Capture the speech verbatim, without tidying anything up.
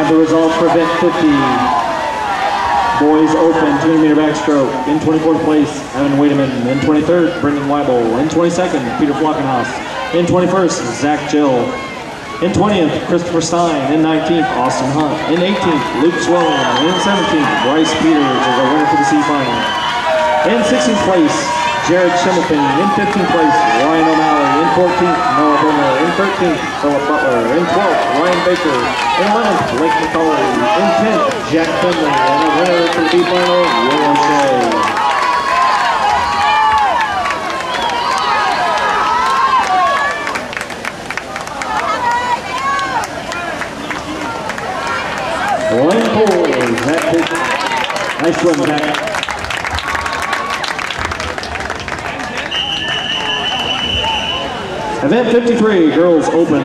have the results for event fifty. Boys Open two hundred meter backstroke. In twenty-fourth place, Evan Wademan. In twenty-third, Brendan Weibel. In twenty-second, Peter Flockenhaus. In twenty-first, Zach Jill. In twentieth, Christopher Stein. In nineteenth, Austin Hunt. In eighteenth, Luke Swelling. In seventeenth, Bryce Peters is our winner for the C final. In sixteenth place, Jared Schimmelfing. In fifteenth place, Ryan O'Malley. In fourteenth, Noah Boomer. In thirteenth, Philip Butler. In twelfth, Ryan Baker. In eleventh, Blake McCauley. In tenth, Jack Finley. And the winner for the B final, Will O'Shea. Lane Cole, that big, nice swim back. Event fifty-three, Girls Open.